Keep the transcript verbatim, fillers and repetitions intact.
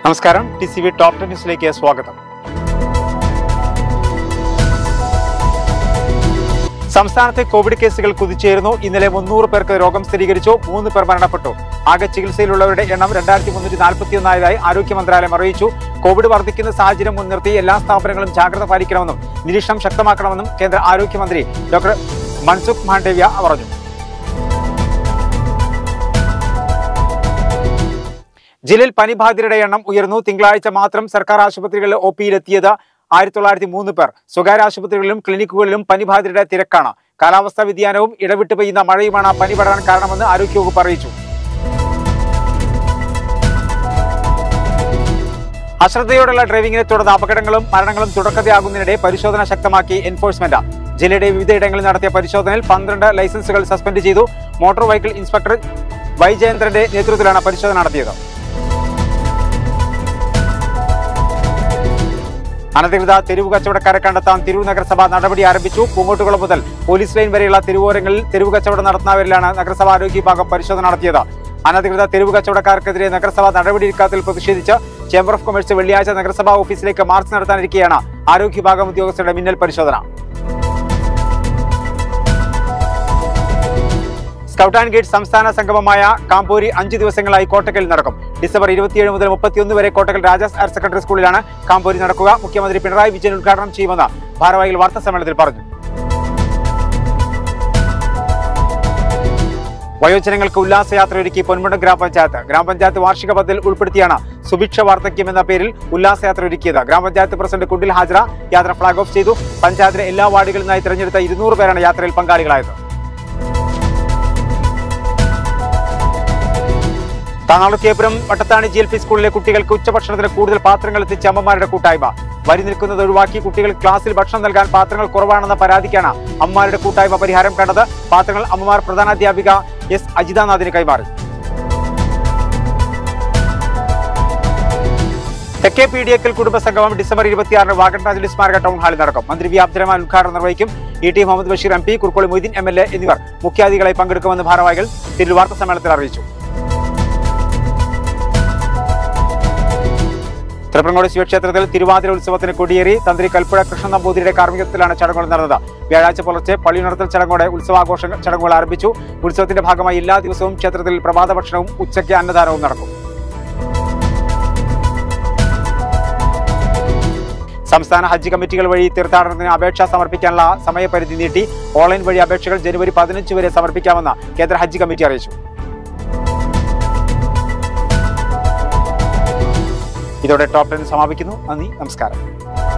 നമസ്കാരം. T C V top ten ന്യൂസിലേക്ക് സ്വാഗതം. സംസ്ഥാനത്തെ കോവിഡ് കേസുകൾ കുതിച്ചുയരുന്നു. ഇന്നലെ മുന്നൂറ് പേർക്ക് രോഗം സ്ഥിരീകരിച്ചു. മൂന്ന് പേർ മരണപ്പെട്ടു. ആകെ ചികിത്സയിലുള്ളവരുടെ എണ്ണം രണ്ടായിരത്തി മുന്നൂറ്റി നാൽപ്പത്തി ഒന്നായതായി ആരോഗ്യ മന്ത്രാലയം അറിയിച്ചു. കോവിഡ് വർദ്ധിക്കുന്ന സാഹചര്യം മുൻനിർത്തി എല്ലാ സ്ഥാപനങ്ങളും ജാഗ്രത പാലിക്കണമെന്നും നിരീക്ഷണം ശക്തമാക്കണമെന്നും കേന്ദ്ര ആരോഗ്യമന്ത്രി ഡോക്ടർ മൻസുഖ് മാണ്ഡവ്യ പറഞ്ഞു. ജില്ലയിൽ പനിബാധിതരുടെ എണ്ണം ഉയർന്നു. തിങ്കളാഴ്ച മാത്രം സർക്കാർ ആശുപത്രികളിൽ ഒ പിയിലെത്തിയത് ആയിരത്തി തൊള്ളായിരത്തി മൂന്ന് പേർ. സ്വകാര്യ ആശുപത്രികളിലും ക്ലിനിക്കുകളിലും പനിബാധിതരുടെ തിരക്കാണ്. കാലാവസ്ഥാ വ്യതിയാനവും ഇടവിട്ട് പെയ്യുന്ന മഴയുമാണ് പനി പടരാൻ കാരണമെന്ന് ആരോഗ്യവകുപ്പ് അറിയിച്ചു. അശ്രദ്ധയോടുള്ള ഡ്രൈവിംഗിനെ തുടർന്ന് അപകടങ്ങളും മരണങ്ങളും തുടർക്കഥയാകുന്നതിനിടെ പരിശോധന ശക്തമാക്കി എൻഫോഴ്സ്മെന്റ്. ജില്ലയുടെ വിവിധയിടങ്ങളിൽ നടത്തിയ പരിശോധനയിൽ പന്ത്രണ്ട് ലൈസൻസുകൾ സസ്പെൻഡ് ചെയ്തു. മോട്ടോർ വെഹിക്കിൾ ഇൻസ്പെക്ടർ വൈജയന്ദ്രന്റെ നേതൃത്വത്തിലാണ് പരിശോധന നടത്തിയത്. അനധികൃത തെരുവ് കച്ചവടക്കാരെ കണ്ടെത്താൻ തിരൂർ നഗരസഭ നടപടി ആരംഭിച്ചു. പൂങ്ങോട്ടുകുളം മുതൽ പോലീസ് ലൈൻ വരെയുള്ള തെരുവോരങ്ങളിൽ തെരുവ് കച്ചവടം നടത്തുന്നവരിലാണ് നഗരസഭ ആരോഗ്യ വിഭാഗം പരിശോധന നടത്തിയത്. അനധികൃത തെരുവ് കച്ചവടക്കാർക്കെതിരെ നഗരസഭ നടപടിയെടുക്കാത്തതിൽ പ്രതിഷേധിച്ച് ചേംബർ ഓഫ് കൊമേഴ്സ് വെള്ളിയാഴ്ച നഗരസഭാ ഓഫീസിലേക്ക് മാർച്ച് നടത്താനിരിക്കെയാണ് ആരോഗ്യ വിഭാഗം ഉദ്യോഗസ്ഥരുടെ മിന്നൽ പരിശോധന. സ്കൗട്ട് ആൻഡ് ഗൈഡ്സ് സംസ്ഥാന സംഗമമായ കാംപോരി അഞ്ച് ദിവസങ്ങളായി കോട്ടക്കലിൽ നടക്കും. ഡിസംബർ ഇരുപത്തിയേഴ് മുതൽ മുപ്പത്തിയൊന്ന് വരെ കോട്ടക്കൽ രാജാസ് ഹയർ സെക്കൻഡറി സ്കൂളിലാണ് കാംപോരി നടക്കുക. മുഖ്യമന്ത്രി പിണറായി വിജയൻ ഉദ്ഘാടനം ചെയ്യുമെന്ന് ഭാരവാഹികൾ വാർത്താ സമ്മേളനത്തിൽ പറഞ്ഞു. വയോജനങ്ങൾക്ക് ഉല്ലാസയാത്ര ഒരുക്കി പൊന്മുണ്ടം ഗ്രാമപഞ്ചായത്ത്. ഗ്രാമപഞ്ചായത്ത് വാർഷിക പദ്ധതിയിൽ ഉൾപ്പെടുത്തിയാണ് സുഭിക്ഷ വാർദ്ധക്യം എന്ന പേരിൽ ഉല്ലാസയാത്ര ഒരുക്കിയത്. ഗ്രാമപഞ്ചായത്ത് പ്രസിഡന്റ് കുണ്ടിൽ ഹാജറ യാത്ര ഫ്ളാഗ് ഓഫ് ചെയ്തു. പഞ്ചായത്തിലെ എല്ലാ വാർഡുകളിൽ നിന്നായി തിരഞ്ഞെടുത്ത ഇരുന്നൂറ് പേരാണ് യാത്രയിൽ പങ്കാളികളായത്. താനാളൂർക്കേപ്പുരം വട്ടത്താണി ജി എൽ പി സ്കൂളിലെ കുട്ടികൾക്ക് ഉച്ചഭക്ഷണത്തിന് കൂടുതൽ പാത്രങ്ങൾ എത്തിച്ച അമ്മമാരുടെ കൂട്ടായ്മ. വരി നിൽക്കുന്നത് ഒഴിവാക്കി കുട്ടികൾ ക്ലാസ്സിൽ ഭക്ഷണം നൽകാൻ പാത്രങ്ങൾ കുറവാണെന്ന പരാതിക്കാണ് അമ്മമാരുടെ കൂട്ടായ്മ പരിഹാരം കണ്ടത്. പാത്രങ്ങൾ അമ്മമാർ പ്രധാനാധ്യാപിക എസ് അജിതാനാഥിന് കൈമാറി. തെക്കേ പി ഡി എക്കൽ കുടുംബസംഗമം ഡിസംബർ ഇരുപത്തിയാറിന് വാഗൺ സ്മാരക ടൗൺ ഹാളിൽ നടക്കും. മന്ത്രി വി അബ്ദുറഹ്മാൻ ഉദ്ഘാടനം നിർവഹിക്കും. E T Muhammad Basheer M P, Kurukkoli Moideen M L A എന്നിവർ മുഖ്യാതിഥികളായി പങ്കെടുക്കുമെന്ന് ഭാരവാഹികൾ തിരൂർ വാർത്താ സമ്മേളനത്തിൽ അറിയിച്ചു. തൃപ്രങ്ങോട് ശിവക്ഷേത്രത്തിൽ തിരുവാതിര ഉത്സവത്തിന് കൊടിയേറി. തന്ത്രി കൽപ്പുഴ കൃഷ്ണ നമ്പൂതിരിയുടെ കാർമ്മികത്വത്തിലാണ് ചടങ്ങുകൾ നടന്നത്. വ്യാഴാഴ്ച പുലർച്ചെ പള്ളിയുണർത്തൽ ചടങ്ങോടെ ഉത്സവാഘോഷ ചടങ്ങുകൾ ആരംഭിച്ചു. ഉത്സവത്തിന്റെ ഭാഗമായി എല്ലാ ദിവസവും ക്ഷേത്രത്തിൽ പ്രഭാത ഭക്ഷണവും ഉച്ചയ്ക്ക് അന്നദാനവും നടക്കും. സംസ്ഥാന ഹജ്ജ് കമ്മിറ്റികൾ വഴി തീർത്ഥാടനത്തിന് അപേക്ഷ സമർപ്പിക്കാനുള്ള സമയപരിധി നീട്ടി. ഓൺലൈൻ വഴി അപേക്ഷകൾ ജനുവരി പതിനഞ്ച് വരെ സമർപ്പിക്കാമെന്ന് കേന്ദ്ര ഹജ്ജ് കമ്മിറ്റി അറിയിച്ചു. ഇതോടെ ടോപ്പ് ടെൻ സമാപിക്കുന്നു. നന്ദി, നമസ്കാരം.